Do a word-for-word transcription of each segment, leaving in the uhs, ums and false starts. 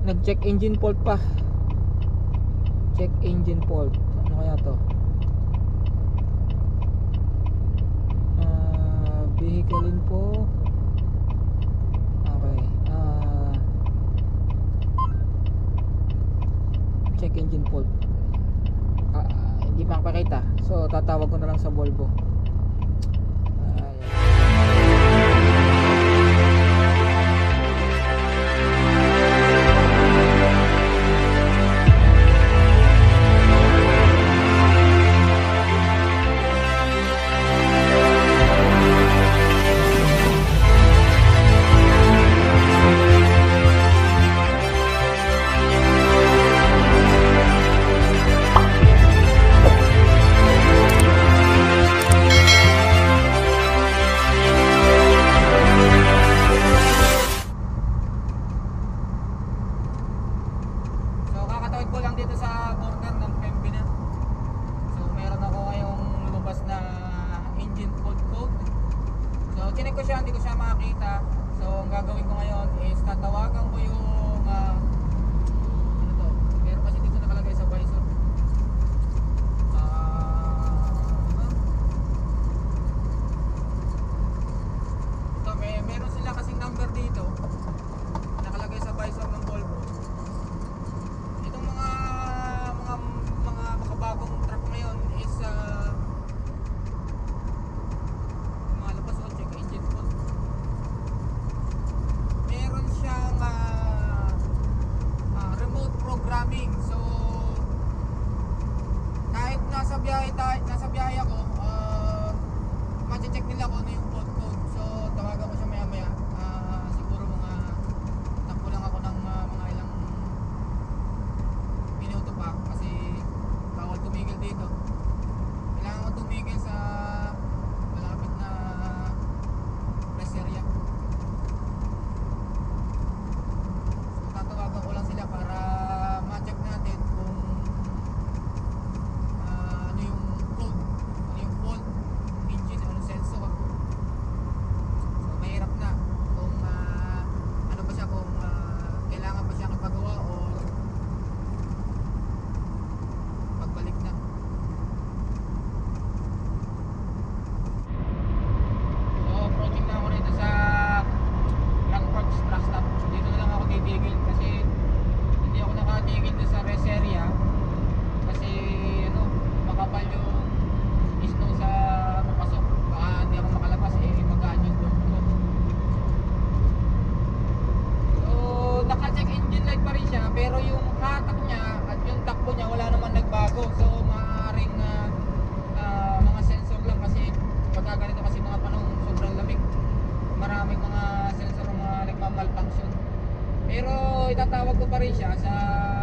nag-check engine fault pa. Check engine fault. Ano kaya to? Uh, vehicle info. Okay. Uh, check engine fault. Uh, hindi pa pakita. So tatawag ko na lang sa Volvo. itatawag ko pa rin siya sa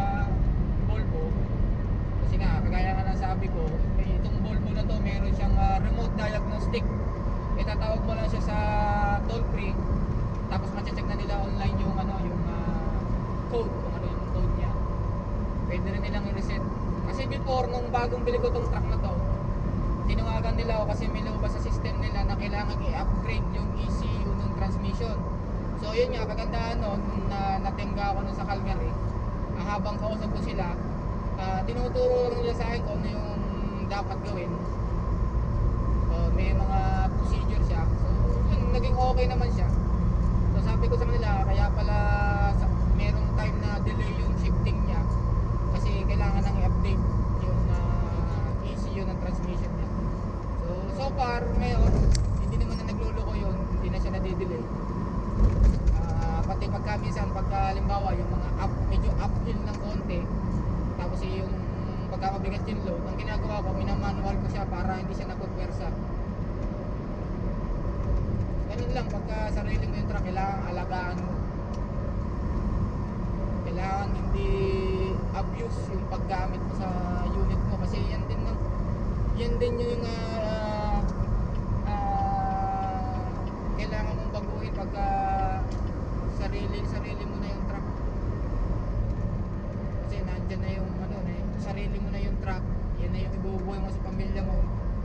Volvo kasi nga kagaya nga ng sabi ko, itong Volvo na to meron siyang uh, remote diagnostic. Itatawag mo lang siya sa toll free, tapos ma-check na nila online yung ano, yung uh, code, kung ano yung code niya. Pwede rin nilang i-reset. Kasi before, nung bagong bili ko tong truck na to, tinawagan nila ako kasi may lumabas sa system nila na kailangan i-upgrade yung E C U ng transmission. So yun nga, kagandahan nun, na natingga ako nun sa Calgary, ah, habang kausap ko sila, uh, tinuturo lang nila sa akin kung ano yung dapat gawin. Uh, may mga procedure siya. So yun, naging okay naman siya. So sabi ko sa kanila, kaya pala sa, merong time na delay yung shifting niya kasi kailangan nang i-update yung uh, E C U ng transmission niya. So so far ngayon, hindi naman na nagluloko yun, hindi na siya nadidelay. Uh, pati pagka minsan, pagka halimbawa yung mga up, medyo uphill ng konti, tapos yung pagka mabigat yung load, ang ginagawa ko, minamanual ko siya para hindi siya nagpupwersa. Ganun lang, pagka sarili mo yung truck, kailangan alagaan mo. Kailangan hindi abuse yung paggamit mo sa unit mo kasi yan din ng, yan din yung uh, uh, kailangan mong baguhin pagka sarili sarili mo na yung truck. Kasi nandyan na yung ano na yung sarili mo na yung truck, yan na yung ibubuhay mo sa pamilya mo.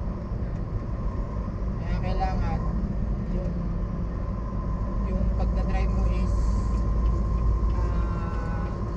Kaya kailangan yung yung pagdadrive mo is uh,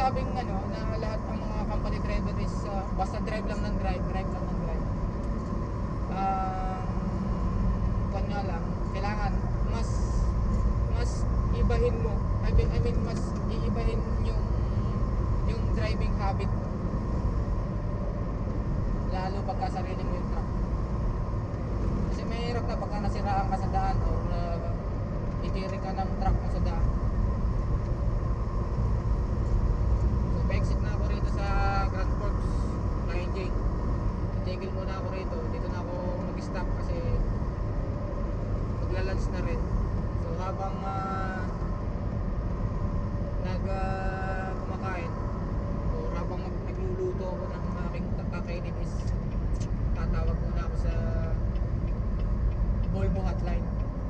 sinasabing ano, na lahat ng mga company driver is uh, basta drive lang ng drive, drive lang ng drive. Um, kung nga lang, kailangan mas mas ibahin mo. I mean, I mean mas iibahin yung yung driving habit mo. Lalo pagka sarili mo yung truck. Kasi mahirap na pagka nasiraan ka sa daan or uh, itirin ka ng truck mo sa daan. So, pa-exit na ako rito sa Grand Forks, Line J. Titigil muna ako rito. Dito na ako mag-stop kasi magla-lunch na rin. So, habang uh, nag uh, kumakain o habang nagluluto ako ng aking kakainin is tatawag muna ako sa Volvo hotline.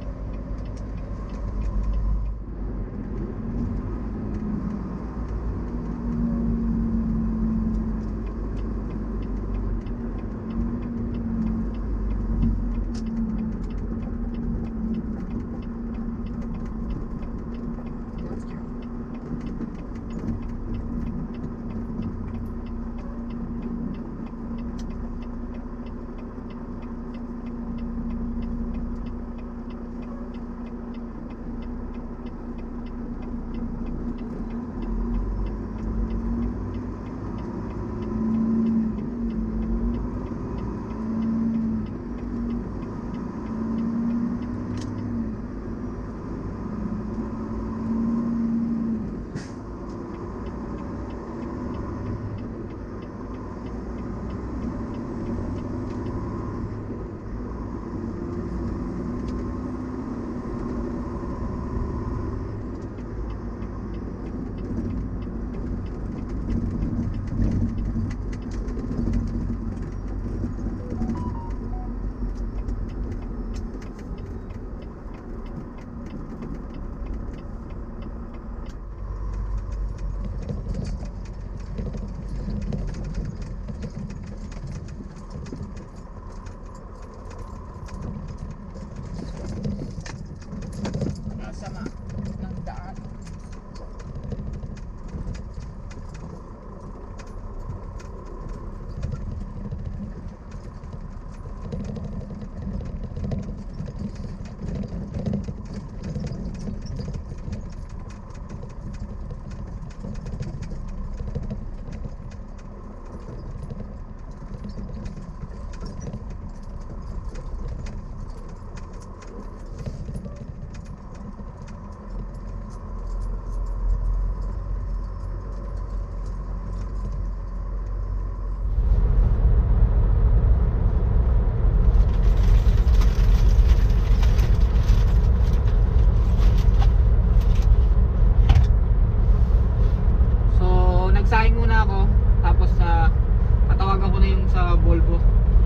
Nagsaing muna ako, tapos sa uh, tatawagan ko na yung sa Volvo.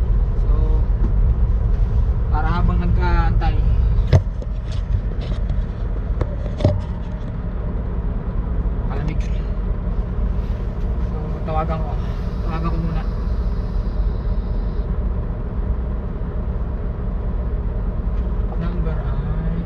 So para habang nagkaantay, palamig. So tawagan ko, tawagan ko muna. Number ay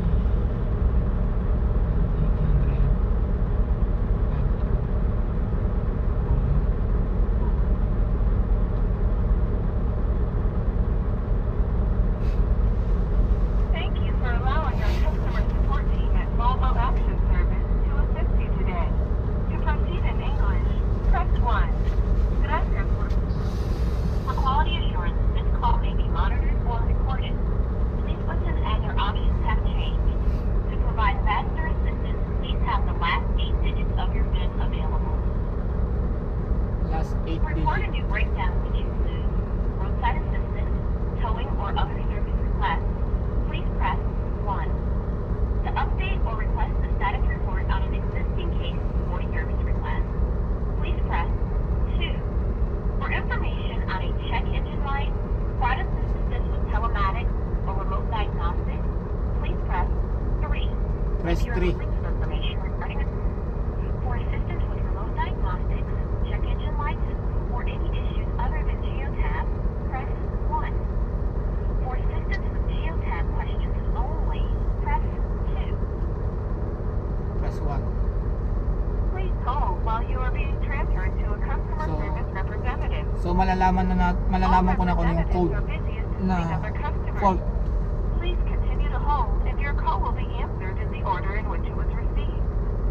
Report a new breakdown which includes roadside assistance, towing, or other service requests. Please press one. To update or request a status report on an existing case or service request, please press two. For information on a check engine light, product assistance with telematics, or remote diagnostics, please press three. Press If you are three. looking for information regarding it, for assistance with remote diagnostics, check engine lights, or any issues other than Geotab, press one. For assistance with Geotab questions only, press two. Press one. Please hold while you are being transferred to a customer So- service representative. So malalaman na, na malalaman ko na kung ano yung code All representatives are busy assisting na other customers. fault. Please continue to hold and your call will be answered in the order in which it was received.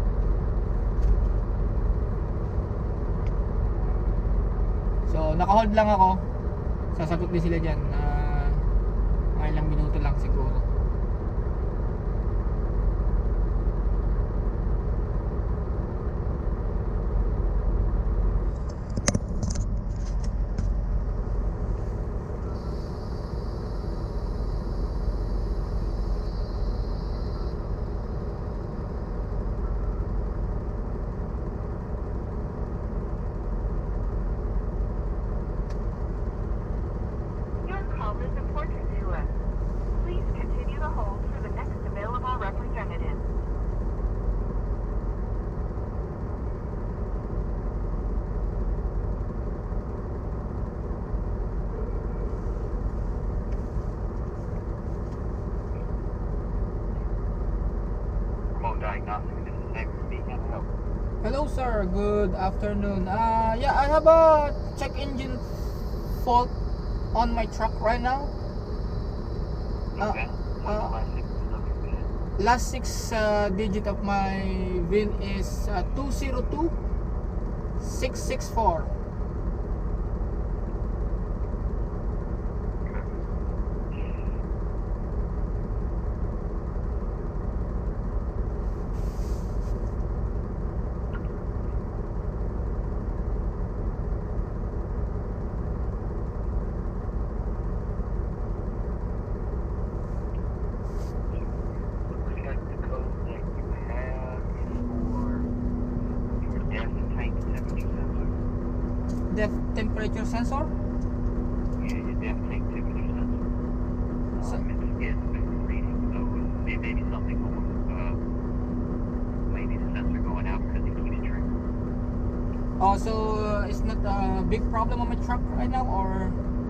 So naka-hold lang ako. Sasagot din sila dyan. Uh, mga ilang minuto lang siguro. Your call is important to us. Please continue to hold for the next available representative. Remote Diagnostic, this is David speaking. Help. Hello sir, good afternoon. Uh, yeah, I have a check engine fault on my truck right now. Uh, Okay. uh, Uh, last six is looking good. Last six uh, digit of my V I N is uh, two zero two six six four. Looks like the code that you have is for your depth and tank temperature sensor. Depth temperature sensor. Yeah, your depth tank temperature sensor. So- Um, it's getting mixed reading, so it may be something going, uh, maybe the sensor going out because it keeps triggering. Oh, so uh, it's not a big problem on my truck right now, or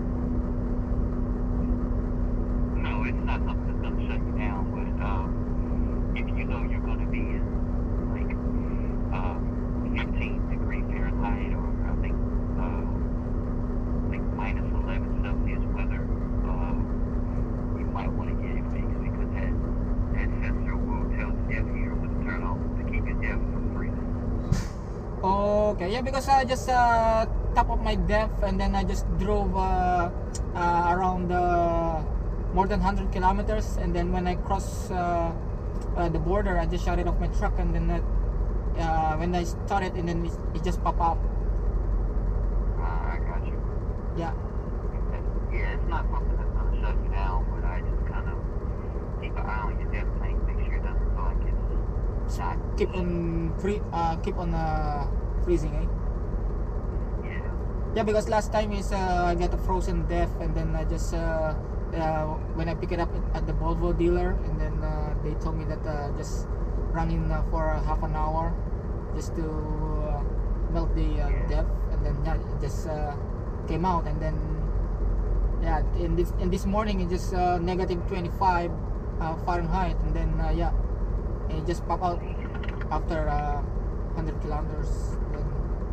No, it's not something that's going to shut you down, but um, if you know you're going to be in like uh, fifteen degree Fahrenheit or I think uh, like minus eleven Celsius weather, uh, you might want to get it fixed because that, that sensor will tell the depth heater when to turn off to keep your depth from freezing. okay? Yeah, because I just uh, top of my depth, and then I just drove uh, uh, around uh, more than one hundred kilometers, and then when I cross uh, uh, the border, I just shut it off my truck, and then uh, uh, when I started, and then it, it just pop up. Uh, I got you. Yeah. Yeah, it's not something that's going to shut you down, but I just kind of keep an eye on your depth tank, make sure it doesn't feel like it's not. Keep on free, uh, keep on uh, freezing, eh? Yeah. Yeah, because last time is uh, I got a frozen depth, and then I just uh, uh, when I pick it up at the Volvo dealer, and then uh, they told me that uh, just running uh, for uh, half an hour just to uh, melt the uh, depth, and then yeah, it just uh, came out, and then yeah, in this in this morning it just uh, negative twenty-five uh, Fahrenheit, and then uh, yeah, it just pop out after uh, one hundred kilometers. Then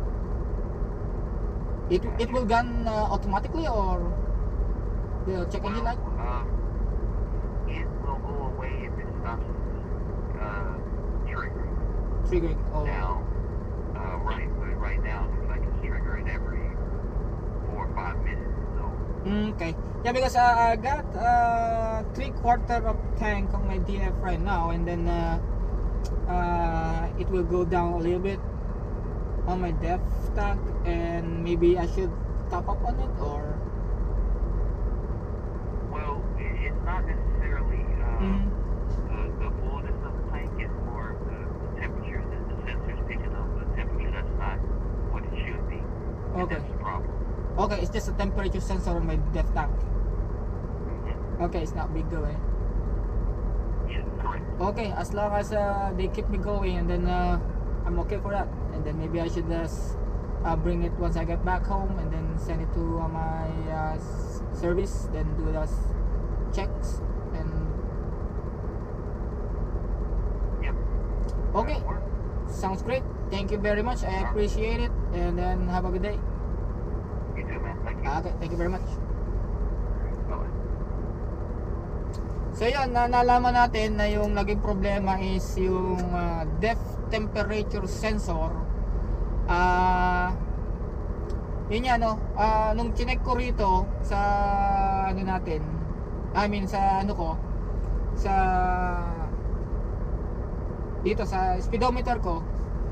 it it will gun uh, automatically, or the check engine light? Um, it will go away if it stops uh, triggering. Triggering. Oh, Now, uh, right, but right now it looks like it's triggering every four or five minutes. So, mm, okay. Yeah, because uh, I got uh, three quarter of tank on my D F right now, and then uh, uh, it will go down a little bit on my depth tank, and maybe I should top up on it, or well, it, it's not necessarily uh, mm, the, the fullness of the tank. It's more of the, the temperature that the sensor's picking up. The temperature that's not what it should be. And Okay. that's the problem. okay, it's just a temperature sensor on my depth tank. Mhm. Okay, it's not big deal, eh? Yes, correct. Okay, as long as uh, they keep me going, and then uh, I'm okay for that. And then maybe I should just uh, bring it once I get back home, and then send it to uh, my uh, s- service, then do the s- checks, and Yep. okay. That'll work. sounds great. Thank you very much. I appreciate it. And then have a good day. You too, man. Thank you. Okay, thank you very much. Bye-bye. So yun, na nalaman natin na yung naging problema is yung uh, depth temperature sensor. Ah, uh, yun yan, no. Uh, nung chinek ko rito sa ano natin, I mean sa ano ko, sa dito sa speedometer ko,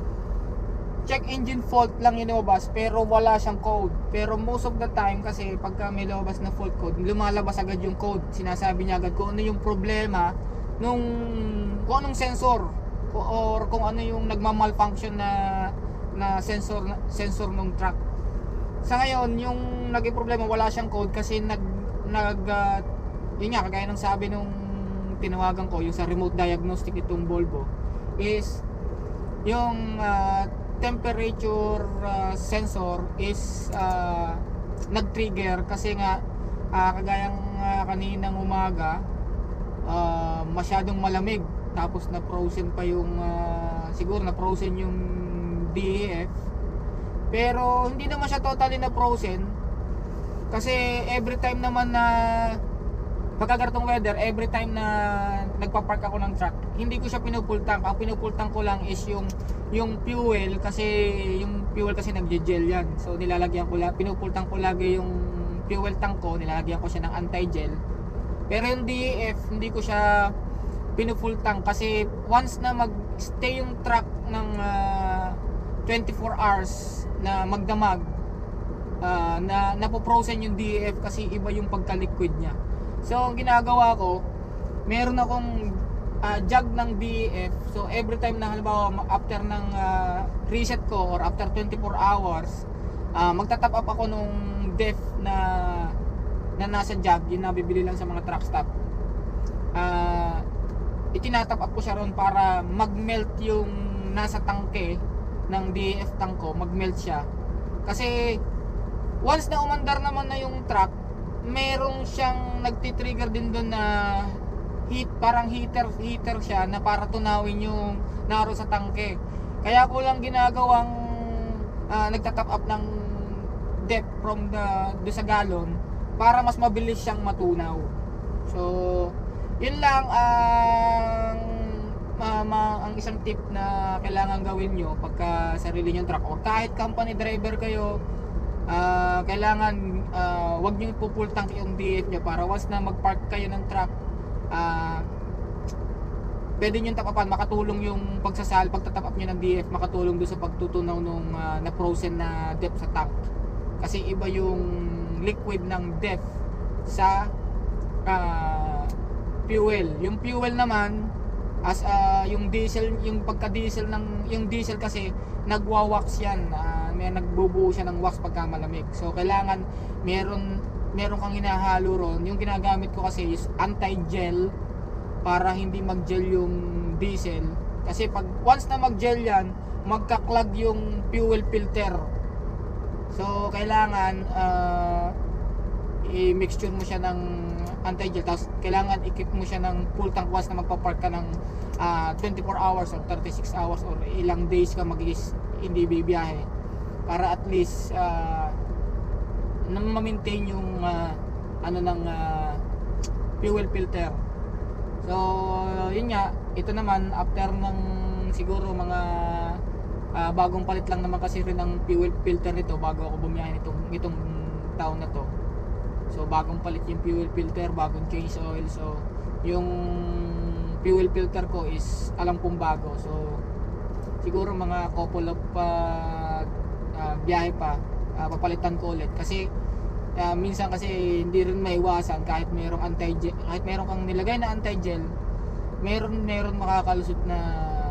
check engine fault lang inilabas pero wala siyang code. Pero most of the time kasi pagka may lumabas na fault code, lumalabas agad yung code. Sinasabi niya agad kung ano yung problema nung kung anong sensor or kung ano yung nagma-malfunction na na sensor sensor ng truck. Sa ngayon, yung naging problema wala siyang code kasi nag nag uh, yun nga kagaya ng sabi nung tinawagan ko yung sa remote diagnostic itong Volvo is yung uh, temperature uh, sensor is uh, nag-trigger kasi nga uh, kagayang uh, kaninang umaga uh, masyadong malamig tapos na frozen pa yung uh, siguro na frozen yung D E F pero hindi naman siya totally na frozen kasi every time naman na pagkagartong weather, every time na nagpa-park ako ng truck, hindi ko siya pinupultang. Ang pinupultang ko lang is yung yung fuel kasi yung fuel kasi nagje-gel yan. So nilalagyan ko lang, pinupultang ko lagi yung fuel tank ko, nilalagyan ko siya ng anti-gel. Pero yung D E F, hindi ko siya pinupultang kasi once na mag-stay yung truck ng uh, twenty-four hours na magdamag, uh, na napo-frozen yung D E F kasi iba yung pagka-liquid niya. So ang ginagawa ko, meron akong uh, jug ng D E F. So every time na halimbawa after ng uh, reset ko or after twenty-four hours, uh, magtatap up ako nung def na na nasa jug, yun na bibili lang sa mga truck stop. Uh, itinatap up ko siya ron para mag-melt yung nasa tangke ng D E F tank ko, mag-melt siya. Kasi once na umandar naman na yung truck, merong siyang nagtitrigger din doon na heat, parang heater heater siya na para tunawin yung naro sa tangke. Kaya ko lang ginagawang uh, nagtatap up ng depth from the do sa gallon para mas mabilis siyang matunaw. So yun lang ang uh, ma, ang isang tip na kailangan gawin nyo pagka sarili nyo truck or kahit company driver kayo. Uh, kailangan uh, wag nyo ipupultang yung D E F nyo para once na mag-park kayo ng truck, uh, pwede nyo tapapan, makatulong yung pagsasal, pagtatap up nyo ng D E F, makatulong doon sa pagtutunaw nung uh, na frozen na depth sa tank. Kasi iba yung liquid ng depth sa uh, fuel. Yung fuel naman as uh, yung diesel, yung pagka-diesel ng yung diesel kasi nagwa-wax yan. Uh, may nagbubuo siya ng wax pagka malamig. So kailangan meron meron kang hinahalo ron. Yung ginagamit ko kasi is anti-gel para hindi mag-gel yung diesel. Kasi pag once na mag-gel yan, magka-clog yung fuel filter. So kailangan uh, i-mixture mo siya ng anti-gel, tapos kailangan i-keep mo siya ng full tank once na magpa-park ka ng uh, twenty-four hours or thirty-six hours or ilang days ka mag-is hindi bibiyahe para at least uh, na ma-maintain yung uh, ano ng uh, fuel filter. So yun nga, ito naman after ng siguro mga uh, bagong palit lang naman kasi rin ng fuel filter nito bago ako bumiyahe nitong, nitong taon na to. So bagong palit yung fuel filter, bagong change oil. So yung fuel filter ko is alam kong bago. So siguro mga couple of uh, uh, biyahe pa, uh, papalitan ko ulit. Kasi uh, minsan kasi hindi rin maiwasan kahit mayroong anti-gel, kahit mayroong kang nilagay na anti-gel, meron meron makakalusot na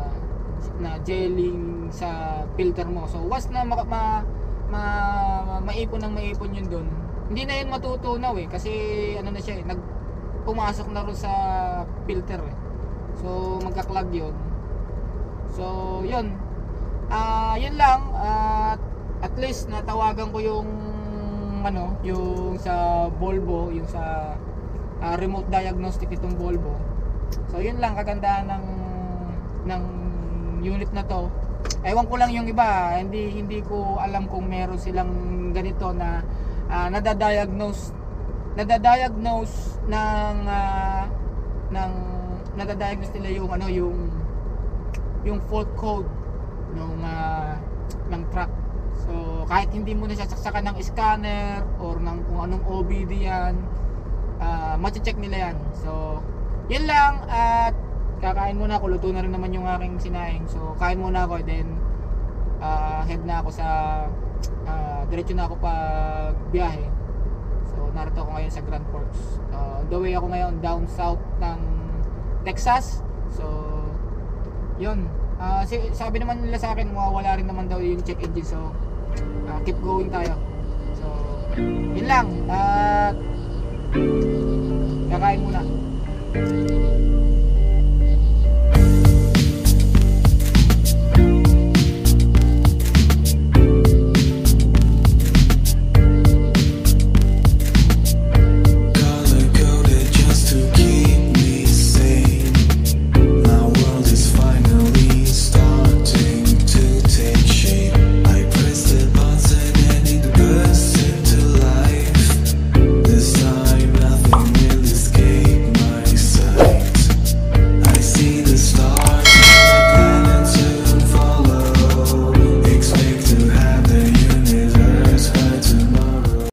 na gelling sa filter mo. So once na ma, ma, ma, maipon ng maipon yun doon, hindi na yun matutunaw eh kasi ano na siya eh, nag pumasok na rin sa filter eh. So magka-clog yun. So yun, uh, yun lang. Uh, at least natawagan ko yung ano, yung sa Volvo, yung sa uh, remote diagnostic itong Volvo. So yun lang kagandahan ng ng unit na to. ewan ko lang yung iba, hindi hindi ko alam kung meron silang ganito na uh, nadadiagnose nadadiagnose ng uh, ng nadadiagnose nila yung ano yung yung fault code ng uh, ng truck. So kahit hindi mo na siya saksakan ng scanner or ng kung anong O B D yan, uh, ma-check nila yan. So yun lang, at kakain muna ako, luto na rin naman yung aking sinaing. So kain muna ako, then uh, head na ako sa uh, diretso na ako pag biyahe. So narito ako ngayon sa Grand Forks. Uh, on the way ako ngayon down south ng Texas. So yun, uh, sabi naman nila sa akin mawawala rin naman daw yung check engine. So uh, keep going tayo. So yun lang, at uh, kakain muna.